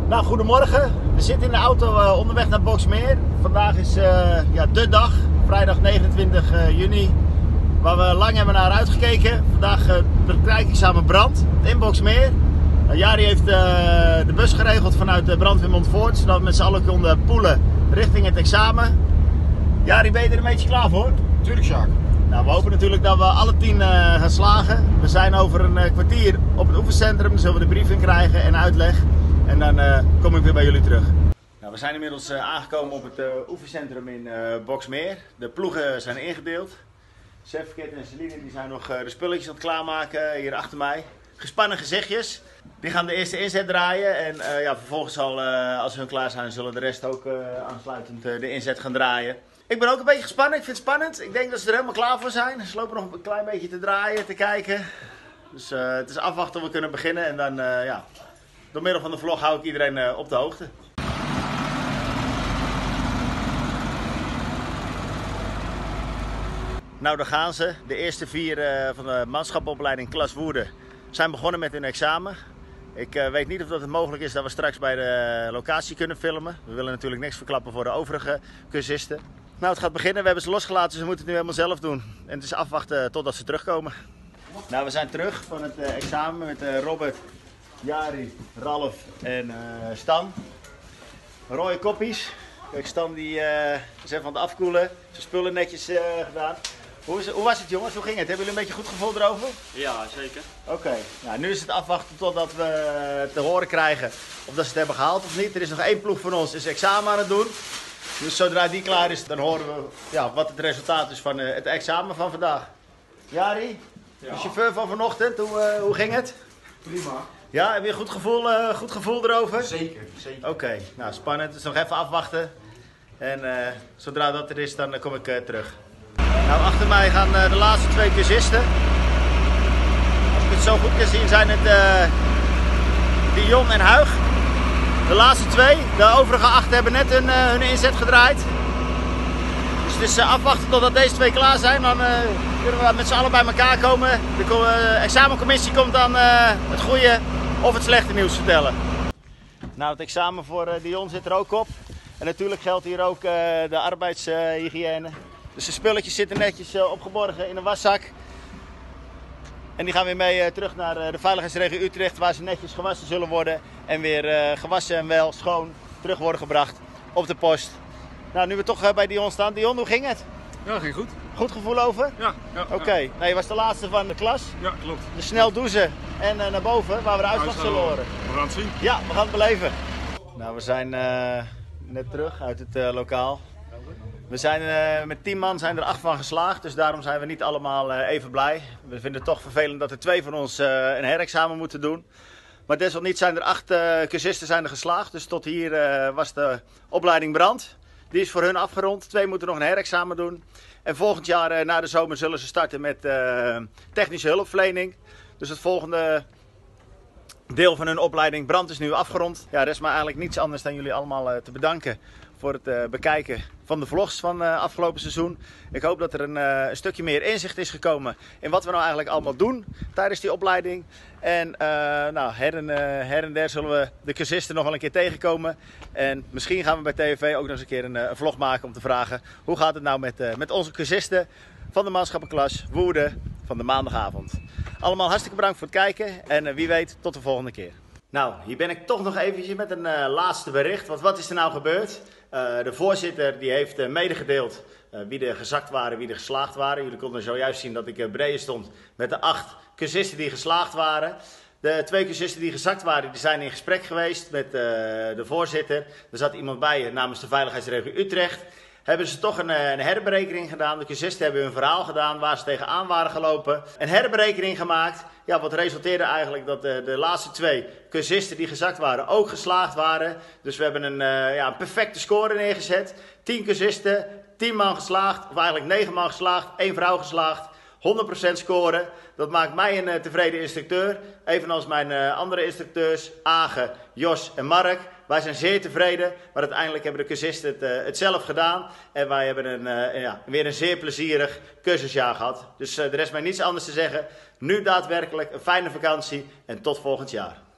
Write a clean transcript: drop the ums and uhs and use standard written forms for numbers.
Nou, goedemorgen. We zitten in de auto onderweg naar Boxmeer. Vandaag is de dag, vrijdag 29 juni, waar we lang hebben naar uitgekeken. Vandaag bekijk ik samen brand in Boxmeer. Jari heeft de bus geregeld vanuit de brandweer Montfort, zodat we met z'n allen konden poelen richting het examen. Jari, ben je er een beetje klaar voor? Tuurlijk, Sjaak. Nou, we hopen natuurlijk dat we alle 10 gaan slagen. We zijn over een kwartier op het oefencentrum, dan zullen we de briefing krijgen en uitleg. En dan kom ik weer bij jullie terug. Nou, we zijn inmiddels aangekomen op het oefencentrum in Boxmeer. De ploegen zijn ingedeeld. Sefket en Celine die zijn nog de spulletjes aan het klaarmaken hier achter mij. Gespannen gezichtjes. Die gaan de eerste inzet draaien. En vervolgens als ze klaar zijn, zullen de rest ook aansluitend de inzet gaan draaien. Ik ben ook een beetje gespannen. Ik vind het spannend. Ik denk dat ze er helemaal klaar voor zijn. Ze lopen nog een klein beetje te draaien, te kijken. Dus het is afwachten of we kunnen beginnen. En dan, door middel van de vlog hou ik iedereen op de hoogte. Nou, daar gaan ze. De eerste 4 van de manschapopleiding Klas Woerden zijn begonnen met hun examen. Ik weet niet of dat het mogelijk is dat we straks bij de locatie kunnen filmen. We willen natuurlijk niks verklappen voor de overige cursisten. Nou, het gaat beginnen. We hebben ze losgelaten, dus we moeten het nu helemaal zelf doen. En het is afwachten totdat ze terugkomen. Nou, we zijn terug van het examen met Robert, Jari, Ralf en Stan. Rode koppies. Kijk, Stan die is even aan het afkoelen. Zijn spullen netjes gedaan. Hoe was het, jongens? Hoe ging het? Hebben jullie een beetje goed gevoel erover? Ja, zeker. Oké. Nou, nu is het afwachten totdat we te horen krijgen of dat ze het hebben gehaald of niet. Er is nog 1 ploeg van ons, is examen aan het doen. Dus zodra die klaar is, dan horen we wat het resultaat is van het examen van vandaag. Jari, de chauffeur van vanochtend, hoe ging het? Prima. Ja, heb je een goed gevoel erover? Zeker, zeker. Oké, nou spannend. Dus nog even afwachten. En zodra dat er is, dan kom ik terug. Nou, achter mij gaan de laatste 2 cursisten. Als ik het zo goed kan zien, zijn het Dion en Huig. De laatste 2. De overige 8 hebben net hun inzet gedraaid. Dus het is afwachten totdat deze 2 klaar zijn. Dan kunnen we met z'n allen bij elkaar komen. De examencommissie komt dan het goede of het slechte nieuws vertellen. Nou, het examen voor Dion zit er ook op. En natuurlijk geldt hier ook de arbeidshygiëne. Dus de spulletjes zitten netjes opgeborgen in een waszak. En die gaan weer mee terug naar de veiligheidsregio Utrecht, waar ze netjes gewassen zullen worden. En weer gewassen en wel schoon terug worden gebracht op de post. Nou, nu we toch bij Dion staan. Dion, hoe ging het? Ja, ging goed. Goed gevoel over? Ja. Oké. Nou, je was de laatste van de klas. Ja, klopt. Dus snel douchen en naar boven, waar we de uitslag zullen horen. We gaan het zien. Ja, we gaan het beleven. Nou, we zijn net terug uit het lokaal. We zijn met 10 man zijn er 8 van geslaagd, dus daarom zijn we niet allemaal even blij. We vinden het toch vervelend dat er 2 van ons een herexamen moeten doen. Maar desalniettemin zijn er 8 cursisten zijn er geslaagd, dus tot hier was de opleiding brand. Die is voor hun afgerond. 2 moeten nog een herexamen doen. En volgend jaar na de zomer zullen ze starten met technische hulpverlening. Dus het volgende deel van hun opleiding brand is nu afgerond. Ja, rest maar eigenlijk niets anders dan jullie allemaal te bedanken voor het bekijken van de vlogs van afgelopen seizoen. Ik hoop dat er een stukje meer inzicht is gekomen in wat we nou eigenlijk allemaal doen tijdens die opleiding. En her en der zullen we de cursisten nog wel een keer tegenkomen. En misschien gaan we bij TVV ook nog eens een keer een vlog maken om te vragen hoe gaat het nou met onze cursisten van de manschappenklas Woerden van de maandagavond. Allemaal hartstikke bedankt voor het kijken en wie weet tot de volgende keer. Nou, hier ben ik toch nog eventjes met een laatste bericht. Want wat is er nou gebeurd? De voorzitter die heeft medegedeeld wie er gezakt waren, wie er geslaagd waren. Jullie konden zojuist zien dat ik beneden stond met de 8 cursisten die geslaagd waren. De 2 cursisten die gezakt waren, die zijn in gesprek geweest met de voorzitter. Er zat iemand bij namens de veiligheidsregio Utrecht. Hebben ze toch een herberekening gedaan. De cursisten hebben hun verhaal gedaan waar ze tegenaan waren gelopen. Een herberekening gemaakt. Ja, wat resulteerde eigenlijk dat de laatste 2 cursisten die gezakt waren ook geslaagd waren. Dus we hebben een perfecte score neergezet. 10 cursisten, 10 man geslaagd. Of eigenlijk 9 man geslaagd, 1 vrouw geslaagd. 100% scoren. Dat maakt mij een tevreden instructeur. Evenals mijn andere instructeurs, Age, Jos en Mark. Wij zijn zeer tevreden, maar uiteindelijk hebben de cursisten het zelf gedaan. En wij hebben weer een zeer plezierig cursusjaar gehad. Dus er is mij niets anders te zeggen. Nu daadwerkelijk een fijne vakantie en tot volgend jaar.